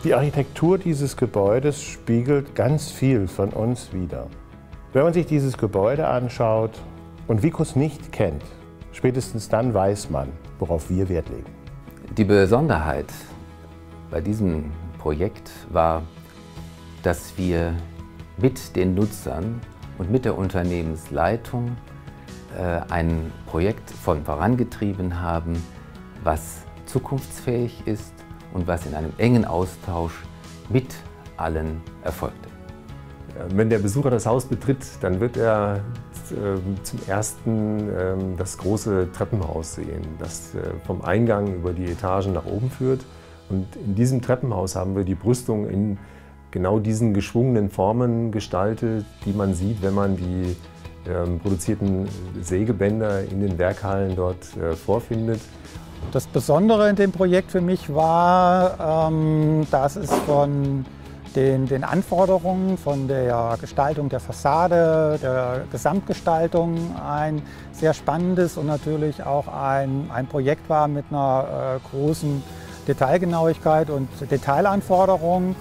Die Architektur dieses Gebäudes spiegelt ganz viel von uns wider. Wenn man sich dieses Gebäude anschaut und Vicus nicht kennt, spätestens dann weiß man, worauf wir Wert legen. Die Besonderheit bei diesem Projekt war, dass wir mit den Nutzern und mit der Unternehmensleitung ein Projekt vorangetrieben haben, was zukunftsfähig ist und was in einem engen Austausch mit allen erfolgte. Wenn der Besucher das Haus betritt, dann wird er zum ersten das große Treppenhaus sehen, das vom Eingang über die Etagen nach oben führt. Und in diesem Treppenhaus haben wir die Brüstung in genau diesen geschwungenen Formen gestaltet, die man sieht, wenn man die produzierten Sägebänder in den Werkhallen dort vorfindet. Das Besondere in dem Projekt für mich war, dass es von den Anforderungen, von der Gestaltung der Fassade, der Gesamtgestaltung ein sehr spannendes und natürlich auch ein Projekt war mit einer großen Detailgenauigkeit und Detailanforderungen.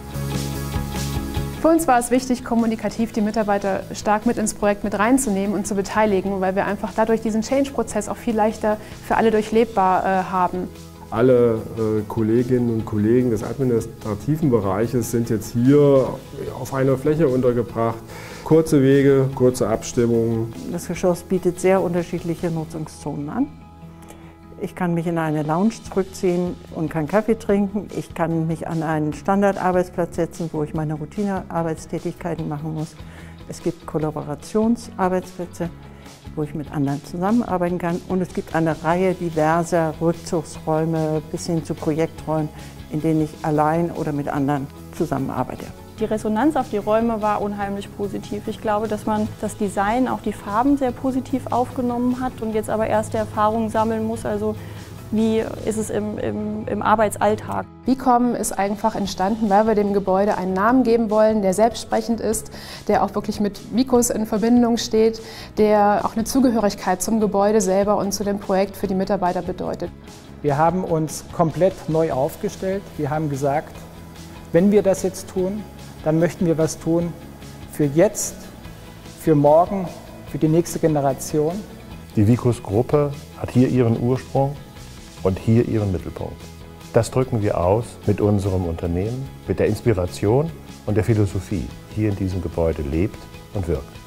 Für uns war es wichtig, kommunikativ die Mitarbeiter stark mit ins Projekt mit reinzunehmen und zu beteiligen, weil wir einfach dadurch diesen Change-Prozess auch viel leichter für alle durchlebbar haben. Alle Kolleginnen und Kollegen des administrativen Bereiches sind jetzt hier auf einer Fläche untergebracht. Kurze Wege, kurze Abstimmungen. Das Geschoss bietet sehr unterschiedliche Nutzungszonen an. Ich kann mich in eine Lounge zurückziehen und kann Kaffee trinken. Ich kann mich an einen Standardarbeitsplatz setzen, wo ich meine Routinearbeitstätigkeiten machen muss. Es gibt Kollaborationsarbeitsplätze, wo ich mit anderen zusammenarbeiten kann. Und es gibt eine Reihe diverser Rückzugsräume bis hin zu Projekträumen, in denen ich allein oder mit anderen zusammenarbeite. Die Resonanz auf die Räume war unheimlich positiv. Ich glaube, dass man das Design, auch die Farben sehr positiv aufgenommen hat und jetzt aber erste Erfahrungen sammeln muss. Also wie ist es im Arbeitsalltag? Vicom ist einfach entstanden, weil wir dem Gebäude einen Namen geben wollen, der selbstsprechend ist, der auch wirklich mit Vicus in Verbindung steht, der auch eine Zugehörigkeit zum Gebäude selber und zu dem Projekt für die Mitarbeiter bedeutet. Wir haben uns komplett neu aufgestellt. Wir haben gesagt, wenn wir das jetzt tun, dann möchten wir was tun für jetzt, für morgen, für die nächste Generation. Die Vicus-Gruppe hat hier ihren Ursprung und hier ihren Mittelpunkt. Das drücken wir aus mit unserem Unternehmen, mit der Inspiration und der Philosophie, die hier in diesem Gebäude lebt und wirkt.